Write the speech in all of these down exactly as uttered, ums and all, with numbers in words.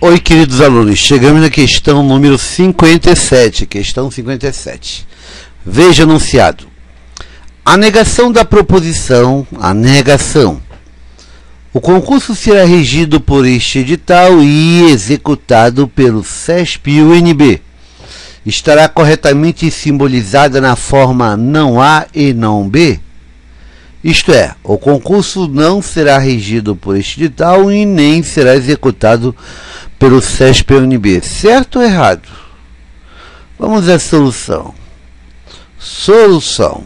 Oi, queridos alunos, chegamos na questão número cinquenta e sete, questão cinquenta e sete. Veja enunciado. A negação da proposição, a negação. O concurso será regido por este edital e executado pelo SESP e U N B. Estará corretamente simbolizada na forma não A e não B? Isto é, o concurso não será regido por este edital e nem será executado pelo SESP e U N B. Certo ou errado? Vamos à solução. Solução.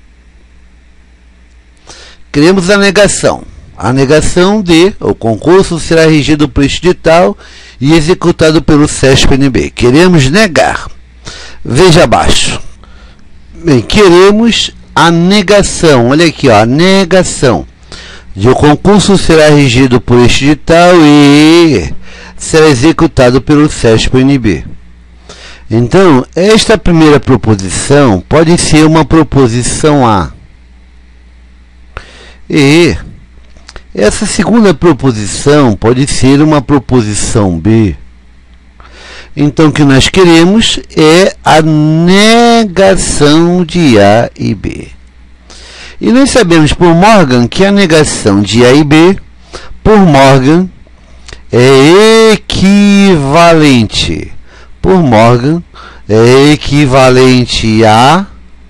Queremos a negação. A negação de o concurso será regido por este edital e executado pelo SESP e U N B. Queremos negar. Veja abaixo. Bem, queremos a negação, olha aqui, ó, a negação de o concurso será regido por este edital e será executado pelo SESP e U N B. Então, esta primeira proposição pode ser uma proposição A. E essa segunda proposição pode ser uma proposição B. Então, o que nós queremos é a negação de A e B. E nós sabemos por Morgan que a negação de A e B, por Morgan, é equivalente. Por Morgan, é equivalente a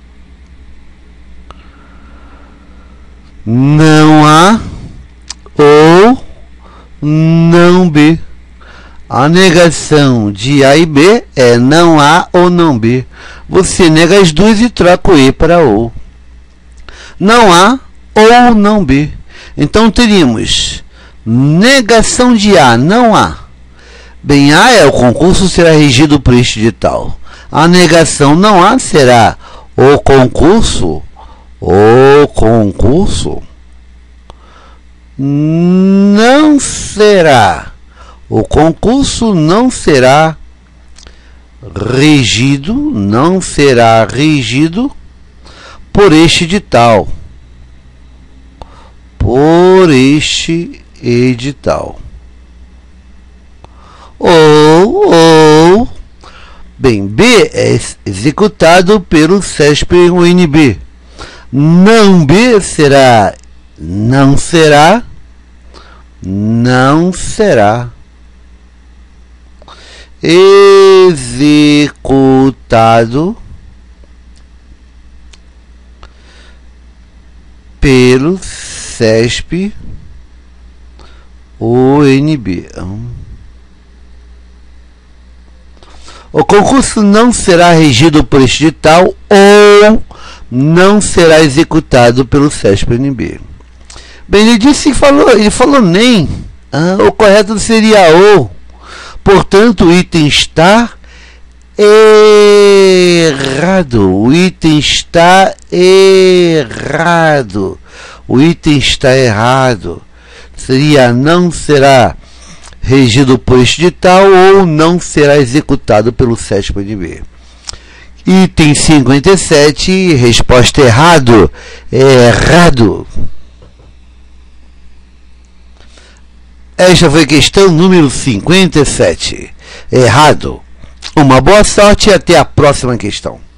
não A ou não B. A negação de A e B é não A ou não B. Você nega as duas e troca o E para ou. Não A ou não B. Então teríamos negação de A, não A. Bem, A é o concurso será regido por este edital. A negação não A será o concurso, o concurso não será. O concurso não será regido, não será regido por este edital. Por este edital. Ou, ou, bem, B é executado pelo SESP e U N B. Não B será, não será, não será. Executado pelo SESP U N B. O concurso não será regido por este edital ou não será executado pelo SESP U N B. Bem, ele disse que falou, ele falou nem. Ah, o correto seria ou. Portanto, o item está errado. O item está errado. O item está errado. Seria não será regido por este edital ou não será executado pelo SESP U N B. Item cinquenta e sete, resposta errado. É errado. Esta foi a questão número cinquenta e sete. Errado. Uma boa sorte e até a próxima questão.